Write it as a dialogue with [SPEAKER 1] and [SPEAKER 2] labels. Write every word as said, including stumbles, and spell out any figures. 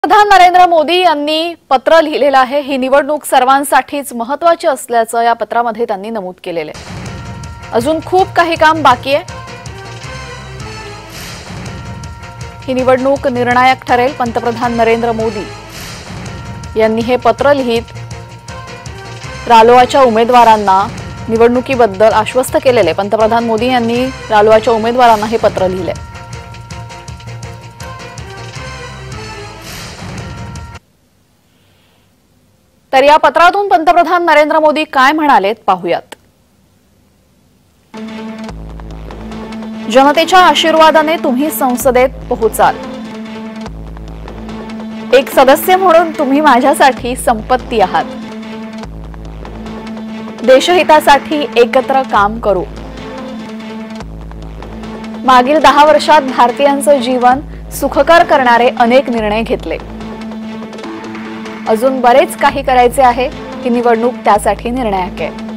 [SPEAKER 1] पंतप्रधान नरेंद्र मोदी यांनी पत्र लिहिलेलं आहे। ही निवडणूक सर्वांसाठीच महत्त्वाची असल्याचं या पत्रामध्ये त्यांनी नमूद केलेलं आहे। अजून खूप काही काम बाकी आहे। ही निवडणूक निर्णायक ठरेल। पंतप्रधान नरेंद्र मोदी यांनी हे पत्र लिहित रालोआच्या उमेदवारांना निवडणुकीबद्दल आश्वस्त केलेले। पंतप्रधान मोदी यांनी रालोआच्या उमेदवारांना हे पत्र लिहिले। तर या पत्रातून पंतप्रधान नरेंद्र मोदी काय म्हणालेत पाहूयात। जनतेच्या आशीर्वादाने तुम्ही संसदेत पोहोचाल। एक सदस्य म्हणून तुम्ही माझ्यासाठी संपत्ती आहात। देशहितासाठी एकत्र काम करू। मागील दहा वर्षात भारतीयांचे जीवन सुखकर करणारे अनेक निर्णय घेतले। अजून बरेच काही करायचे आहे। ही निवडणूक त्यासाठी निर्णायक आहे।